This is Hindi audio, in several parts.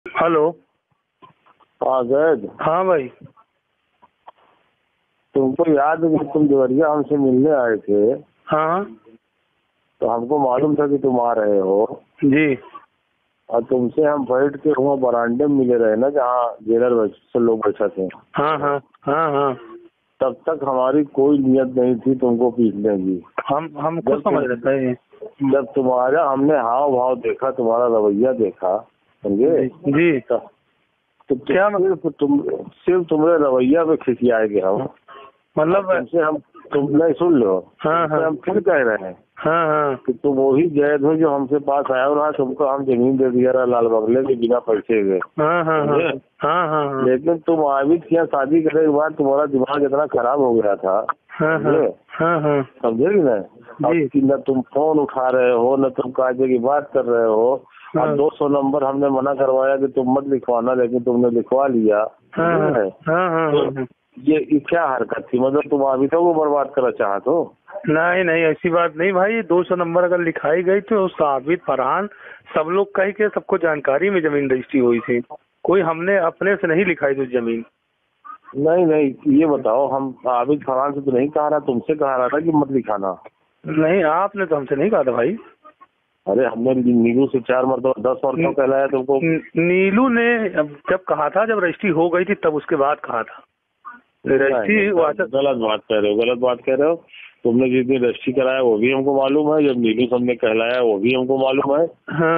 हेलो। हाँ जैद, हाँ भाई। तुमको याद है कि तुम देवरिया हमसे मिलने आए थे? हाँ तो हमको मालूम था कि तुम आ रहे हो जी। और तुमसे हम बैठ के वहाँ बरामदे में मिले रहे ना, जहाँ जेलर से लोग बैठे थे। हाँ हाँ हाँ हाँ। तब तक हमारी कोई नियत नहीं थी तुमको पीटने की। हम खुद समझ रहे थे। जब तुम्हारा हमने हाव भाव देखा, तुम्हारा रवैया देखा, समझे जी। तो क्या सिर्फ तुम्हारे रवैया पे खिसियाएंगे हम। मतलब तुम नहीं सुन लो। हाँ हाँ हम फिर कह रहे हैं हाँ हाँ कि तुम वही जैद हो जो हमसे पास आया और तुमको हम जमीन दे दिया रहा लाल बंगले के बिना पैसे के। हाँ हाँ हाँ हाँ हाँ। लेकिन तुम आबिद के यहाँ शादी करने के बाद तुम्हारा दिमाग इतना खराब हो गया था, हाँ हाँ हाँ। समझे कि नहीं? अब न तुम फोन उठा रहे हो, न तुम काजे की बात कर रहे हो। अब 200 नंबर हमने मना करवाया कि तुम मत लिखवाना, लेकिन तुमने लिखवा लिया। तो ये क्या हरकत थी? मतलब तुम आबिदों को बर्बाद करना चाहते हो? नहीं नहीं, ऐसी बात नहीं भाई। 200 नंबर अगर लिखाई गई तो उसका आबिद, फरहान, सब लोग कह के सबको जानकारी में जमीन रजिस्ट्री हुई थी। कोई हमने अपने से नहीं लिखाई थी जमीन। नहीं नहीं, ये बताओ, हम आबिद फरहान से तो नहीं कहा रहा, तुमसे कहा रहा था कि मत लिखाना। नहीं, आपने तो हमसे नहीं कहा था भाई। अरे हमने नीलू से 4 मरतबा 10 मरतबा कहलाया तुमको। नीलू ने जब कहा था, जब रजिस्ट्री हो गई थी तब उसके बाद कहा था। रजिस्ट्री गलत बात कह रहे हो, गलत बात कह रहे हो। तुमने जिस दिन रजिस्ट्री कराया वो भी हमको मालूम है, जब नीलू सबने कहलाया वो भी हमको मालूम है।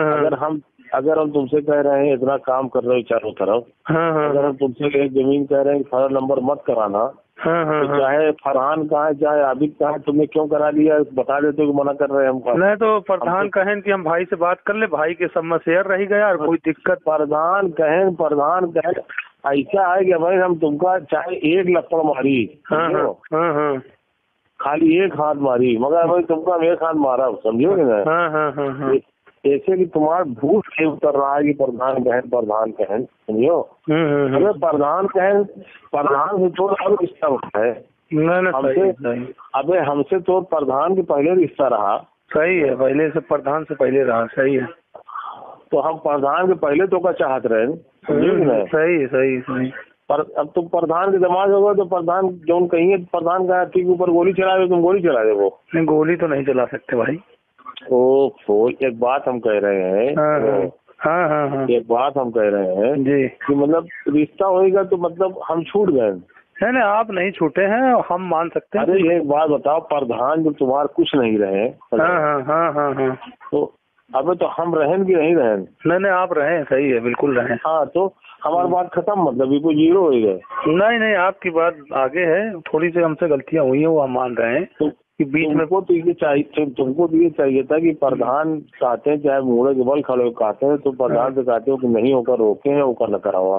अगर हम तुमसे कह रहे हैं इतना काम कर रहे हो चारों तरफ, अगर हम तुमसे एक जमीन कह रहे हैं कि 18 नंबर मत कराना, तो चाहे फरहान कहा है चाहे आबिद कहा है, तुमने क्यों करा लिया? बता देते हो कि मना कर रहे हैं हमको। नहीं तो प्रधान कहें कि हम भाई से बात कर ले, भाई के सब में शेयर रह गया और कोई दिक्कत। प्रधान कहें ऐसा है कि भाई हम तुमका चाहे एक लपड़ मारी, खाली एक हाथ मारी, मगर भाई तुमका हम एक हाथ मारा, समझो कि ऐसे कि तुम्हारा भूत नहीं उतर रहा है कि प्रधान कहें, समझो। अरे प्रधान से तो अब रिश्ता होता है हमसे। अबे हमसे तो प्रधान के पहले रिश्ता रहा। सही है, पहले से प्रधान से पहले रहा। सही है, तो हम प्रधान के पहले तो का चाहत रहे। सही। पर अब तुम प्रधान के दिमाग होगा तो प्रधान जो कहेंगे, प्रधान का ठीक ऊपर गोली चला दे, तुम गोली चला दे। वो नहीं, गोली तो नहीं चला सकते भाई। एक बात हम कह रहे हैं, एक बात हम कह रहे हैं जी कि मतलब रिश्ता होएगा तो मतलब हम छूट गए। नहीं, आप नहीं छूटे हैं, हम मान सकते हैं। अरे एक बात बताओ, प्रधान जब तुम्हारा कुछ नहीं रहे, तो अबे तो हम रहें कि नहीं रहें? नहीं, आप रहे, सही है, बिल्कुल रहे। हाँ, तो हमारी बात खत्म, मतलब ये कोई जीरो हो गए। नहीं, आपकी बात आगे है। थोड़ी सी हमसे गलतियां हुई है, वो हम मान रहे हैं। कि बीच में तुमको तो ये चाहिए था कि प्रधान कहते हैं चाहे मुड़े के बल खड़े कहते हैं, तो प्रधान से कहते हो कि नहीं होकर रोके हैं, होकर न करा हुआ।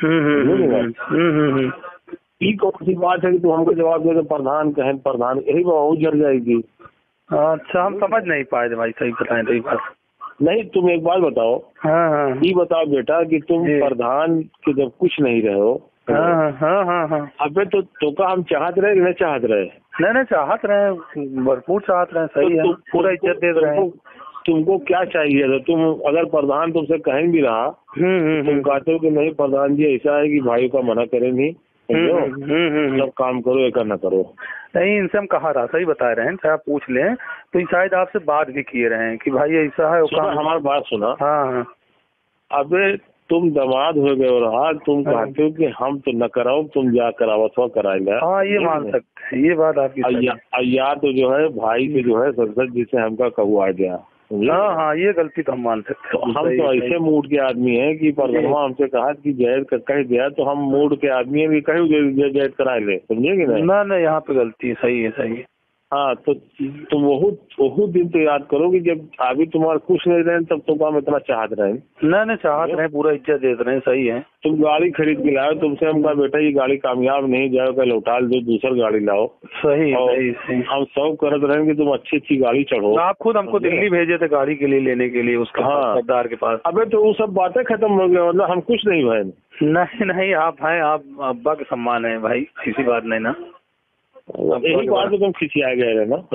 ये कौन सी बात है कि तुम हमको जवाब दे प्रधान कहें, प्रधान यही बहुत जर जाएगी। अच्छा, हम समझ नहीं पाए भाई, सही बताएं तो। बात नहीं, तुम एक बात बताओ। ये बताओ बेटा कि तुम प्रधान के जब कुछ नहीं रहे हो, अबे तो का हम चाहत रहे नहीं चाहत रहे? नहीं, चाहत रहे, भरपूर चाहत रहे। सही है, पूरा इज्जत दे रहे हैं। तुमको क्या चाहिए था? तुम अगर प्रधान तुमसे कहीं भी रहा, तुम कहते हो कि नहीं प्रधान जी ऐसा है कि भाई का मना करे नहीं, सब काम करो, एक न करो। नहीं, इनसे हम कहा रहा, सही बता रहे हैं, चाहे आप पूछ लें तो शायद आपसे बात भी किए रहे हैं कि भाई ऐसा है। हमारी बात सुना। अबे तुम दामाद हो गए और तुम कहते हो कि हम तो न कराओ, तुम जा कराओ तो कराएंगे। ये मान सकते हैं, ये बात आपकी। या तो जो है भाई से जो है संसद जी से हमका कहुआ गया। ये गलती तो हम मान सकते हैं। हम तो ऐसे मूड के आदमी हैं कि प्रधानमा हमसे कहा कि जैद कह दिया तो हम मूड के आदमी हैं कि कहीं जैद करा ले, समझे कि नहीं? ना, यहाँ पे गलती है। सही है। हाँ, तो तुम वो दिन तो याद करो कि जब अभी तुम्हारा कुछ नहीं रहे तब तो हम इतना चाहत रहे। नहीं, चाहत रहे, पूरा इज्जत दे रहे हैं। सही है। तुम गाड़ी खरीद के लाओ, तुमसे हम कहा बेटा ये गाड़ी कामयाब नहीं जाए, कल लौटा दो, दूसरी गाड़ी लाओ। सही। हम सब करत रहे कि तुम अच्छी गाड़ी चढ़ो। आप खुद हमको दिल्ली भेजे थे गाड़ी के लिए, लेने के लिए उसका सरदार के पास। अबे तो वो सब बातें खत्म हो गया, मतलब हम कुछ नहीं भाई। नहीं, आप हैं, आप अब्बा के सम्मान है भाई, ऐसी बात नहीं ना। यही बात तो तुम खिसिया गए ना।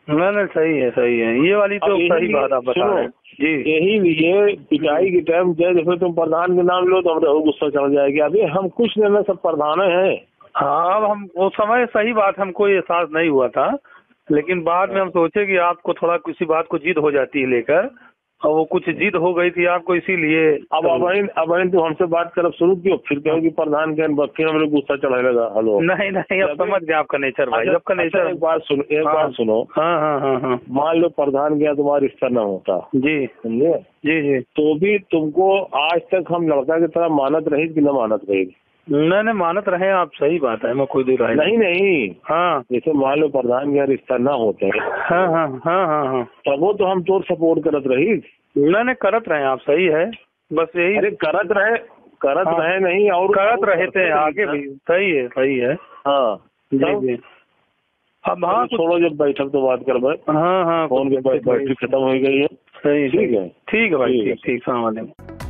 नहीं सही है ये वाली तो सही बात आप बता रहे हैं जी। यही लिए पिटाई के टाइम जैसे तुम प्रधान के नाम लो तो हमें गुस्सा चढ़ जाएगा। अभी हम कुछ नहीं ना, सब प्रधान हैं। हाँ अब हम वो समय सही बात हमको एहसास नहीं हुआ था, लेकिन बाद में हम सोचे कि आपको थोड़ा किसी बात को जिद हो जाती है लेकर, और वो कुछ जिद हो गई थी आपको, इसीलिए। अब तो हमसे बात करब शुरू क्यों, फिर कहोगे प्रधान के फिर हमें गुस्सा चढ़ाने लगा। हेलो नहीं अब समझ गए आपका नेचर भाई, आपका नेचर। एक बात सुनो। हाँ। मान लो प्रधान गया तुम्हारा रिश्ता न होता जी, समझे जी तो भी तुमको आज तक हम लड़का की तरह मानत रही कि न मानत रही? नहीं मानत रहे आप, सही बात है, मैं कोई दूर नहीं। हाँ जैसे मान लो प्रधान का रिश्ता ना होते हैं। हाँ तब वो तो हम तो सपोर्ट करत रही। नहीं करत रहे आप, सही है, बस यही। अरे करत रहे नहीं और करत रहे थे आगे भी, सही है। हाँ जी। अब हाँ छोड़ो, जब बैठक तो बात कर भाई। हाँ फोन की बैठक खत्म हो गई है। सही ठीक है भाई, ठीक। सलाम वालेकुम।